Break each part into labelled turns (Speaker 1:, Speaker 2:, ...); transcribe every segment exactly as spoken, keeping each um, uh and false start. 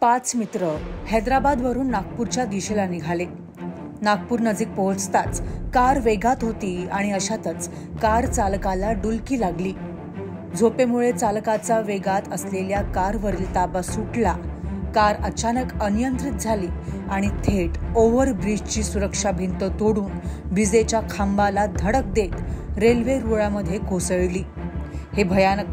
Speaker 1: पाच मित्र हैदराबादवरून नागपूरच्या दिशेला निघाले. नागपूर नजीक पोहोचताच कार वेगात होती आणि अशातच कार चालकाला डुलकी लागली. झोपेमुळे चालकाचा वेगात असलेल्या कारवरील ताबा सुटला. कार अचानक अनियंत्रित झाली आणि थेट ओव्हरब्रिजची सुरक्षा भिंत तोडून विजेच्या खांबाला धडक देत रेल्वे रुळामध्ये कोसळली. हे भयानक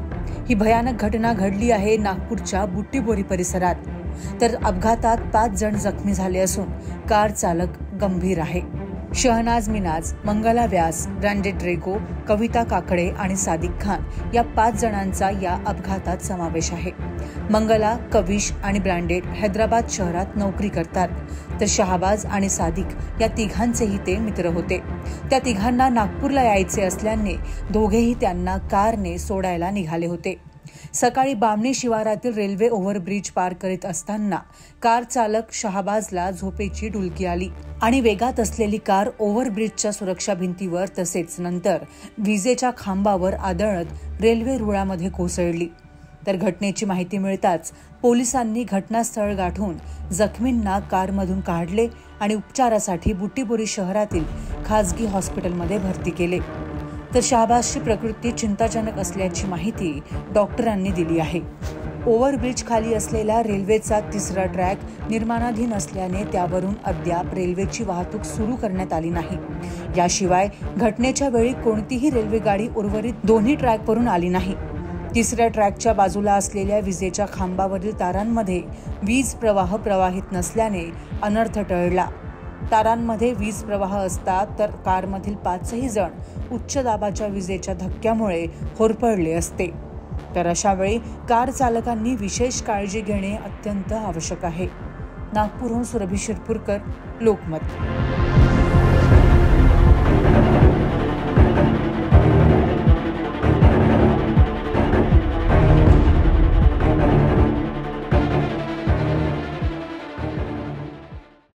Speaker 1: ही भयानक घटना घडली आहे नागपूरच्या बुट्टीबोरी परिसरात. तर अपघातात पाच जण जखमी झाले असून कार चालक गंभीर आहे. शहनाज मिनाज, मंगला व्यास, ब्रँडेड रेगो, कविता काकडे आणि सादिक खान या पाच जणांचा या अपघातात समावेश आहे. मंगला, कविश आणि ब्रँडेड हैदराबाद शहरात नोकरी करतात, तर शहाबाज आणि सादिक या तिघांचेही ते मित्र होते. त्या तिघांना नागपूरला यायचे असल्याने दोघेही त्यांना कारने सोडायला निघाले होते. सकाळी बामणी शिवारातील रेल्वे ओव्हरब्रिज पार करीत असताना कार चालक शहाबाजला झोपेची डुलकी आली आणि वेगात असलेली कार ओव्हरब्रिजच्या सुरक्षा भिंतीवर तसेच नंतर विजेच्या खांबावर आदळत रेल्वे रुळामध्ये कोसळली. तर घटनेची माहिती मिळताच पोलिसांनी घटनास्थळ गाठून जखमींना कारमधून काढले आणि उपचारासाठी बुट्टीबोरी शहरातील खासगी हॉस्पिटलमध्ये भरती केले. तर शहाबाजची प्रकृती चिंताजनक असल्याची माहिती डॉक्टरांनी दिली आहे. ओव्हरब्रिज खाली असलेला रेल्वेचा तिसरा ट्रॅक निर्माणाधीन असल्याने त्यावरून अद्याप रेल्वेची वाहतूक सुरू करण्यात आली नाही. याशिवाय घटनेच्या वेळी कोणतीही रेल्वेगाडी उर्वरित दोन्ही ट्रॅकवरून आली नाही. तिसऱ्या ट्रॅकच्या बाजूला असलेल्या विजेच्या खांबावरील तारांमध्ये वीज प्रवाह प्रवाहित नसल्याने अनर्थ टळला. तारांमध्ये वीज प्रवाह असता तर कारमधील पाचही जण उच्च दाबाच्या विजेच्या धक्क्यामुळे होरपळले असते. तर अशा वेळी कार चालकांनी विशेष काळजी घेणे अत्यंत आवश्यक आहे. नागपूरहून सुरभी शिरपूरकर, लोकमत.